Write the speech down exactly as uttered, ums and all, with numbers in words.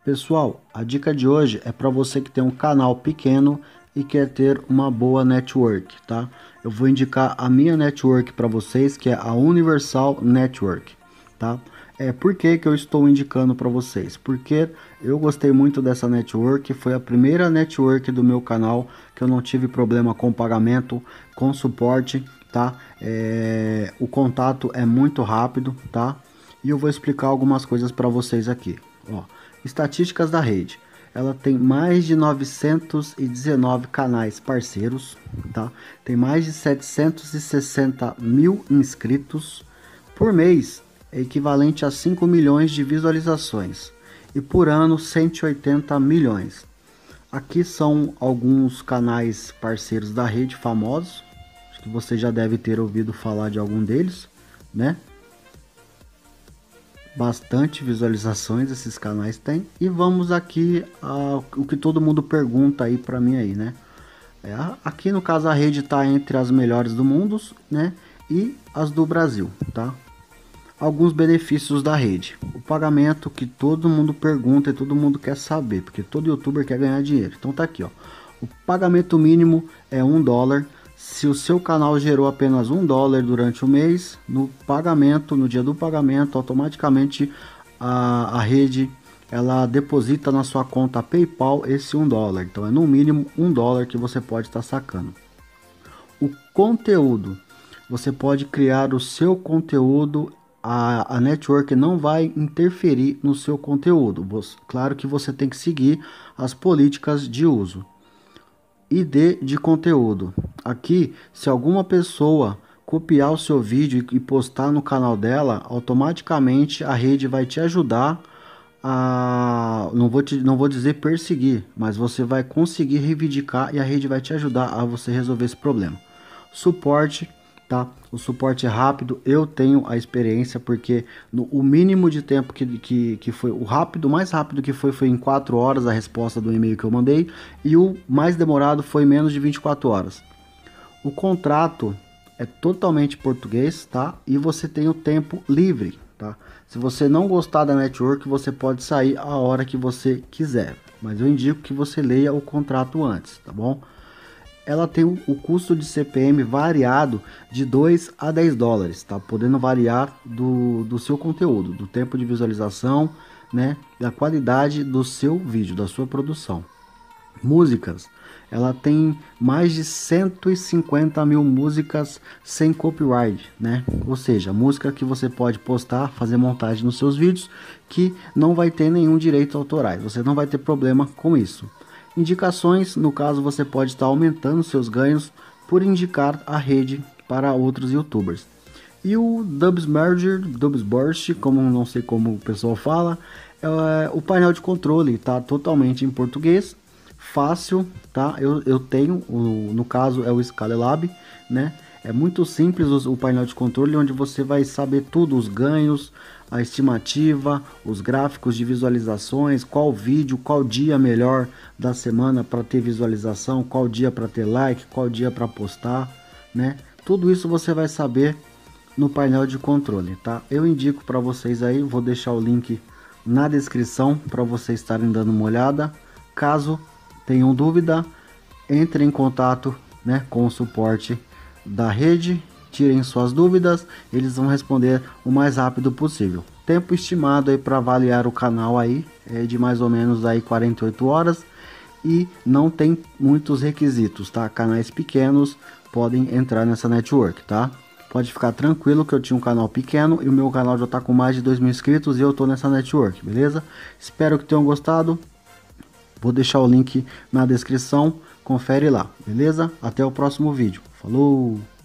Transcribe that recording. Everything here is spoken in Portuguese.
Pessoal, a dica de hoje é para você que tem um canal pequeno e quer ter uma boa network, tá? Eu vou indicar a minha network para vocês, que é a Universal Network, tá? É, por que que eu estou indicando para vocês? Porque eu gostei muito dessa network, foi a primeira network do meu canal que eu não tive problema com pagamento, com suporte, tá? É, o contato é muito rápido, tá? E eu vou explicar algumas coisas para vocês aqui, ó. Estatísticas da rede. Ela tem mais de novecentos e dezenove canais parceiros, tá? Tem mais de setecentos e sessenta mil inscritos por mês, é equivalente a cinco milhões de visualizações e por ano cento e oitenta milhões. Aqui são alguns canais parceiros da rede famosos, acho que você já deve ter ouvido falar de algum deles, né? Bastante visualizações esses canais têm. E vamos aqui a o que todo mundo pergunta aí para mim aí, né? É, aqui no caso a rede está entre as melhores do mundo, né? E as do Brasil, tá? Alguns benefícios da rede. O pagamento que todo mundo pergunta e todo mundo quer saber, porque todo youtuber quer ganhar dinheiro. Então tá aqui, ó. O pagamento mínimo é um dólar. Se o seu canal gerou apenas um dólar durante o mês, no pagamento, no dia do pagamento, automaticamente a, a rede ela deposita na sua conta PayPal esse um dólar. Então é no mínimo um dólar que você pode estar sacando. O conteúdo, você pode criar o seu conteúdo, a, a network não vai interferir no seu conteúdo. Você, claro que você tem que seguir as políticas de uso. I D de conteúdo. Aqui, se alguma pessoa copiar o seu vídeo e postar no canal dela, automaticamente a rede vai te ajudar a, não vou te, não vou dizer perseguir, mas você vai conseguir reivindicar e a rede vai te ajudar a você resolver esse problema. Suporte, tá? O suporte é rápido, eu tenho a experiência, porque no, o mínimo de tempo que, que, que foi, o rápido, o mais rápido que foi, foi em quatro horas a resposta do e-mail que eu mandei, e o mais demorado foi menos de vinte e quatro horas. O contrato é totalmente português, tá? E você tem o tempo livre, tá? Se você não gostar da network, você pode sair a hora que você quiser, mas eu indico que você leia o contrato antes, tá bom? Ela tem o custo de C P M variado de dois a dez dólares, tá? Podendo variar do, do seu conteúdo, do tempo de visualização, né? Da qualidade do seu vídeo, da sua produção. Músicas. Ela tem mais de cento e cinquenta mil músicas sem copyright, né? Ou seja, música que você pode postar, fazer montagem nos seus vídeos, que não vai ter nenhum direito autorais. Você não vai ter problema com isso. Indicações, no caso você pode estar aumentando seus ganhos por indicar a rede para outros youtubers. E o Dubsmerger, Dubsburst, como não sei como o pessoal fala, é o painel de controle, tá totalmente em português, fácil, tá? Eu, eu tenho, o, no caso é o Scalelab, né? É muito simples o, o painel de controle, onde você vai saber tudo, os ganhos, a estimativa, os gráficos de visualizações, qual vídeo, qual dia melhor da semana para ter visualização, qual dia para ter like, qual dia para postar, né? Tudo isso você vai saber no painel de controle, tá? Eu indico para vocês aí, vou deixar o link na descrição para vocês estarem dando uma olhada. Caso tenham dúvida, entre em contato, né, com o suporte da rede, tirem suas dúvidas, eles vão responder o mais rápido possível. Tempo estimado aí para avaliar o canal aí é de mais ou menos aí quarenta e oito horas, e não tem muitos requisitos, tá? Canais pequenos podem entrar nessa network, tá? Pode ficar tranquilo que eu tinha um canal pequeno e o meu canal já está com mais de dois mil inscritos e eu tô nessa network, beleza? Espero que tenham gostado. Vou deixar o link na descrição, confere lá, beleza? Até o próximo vídeo. Falou!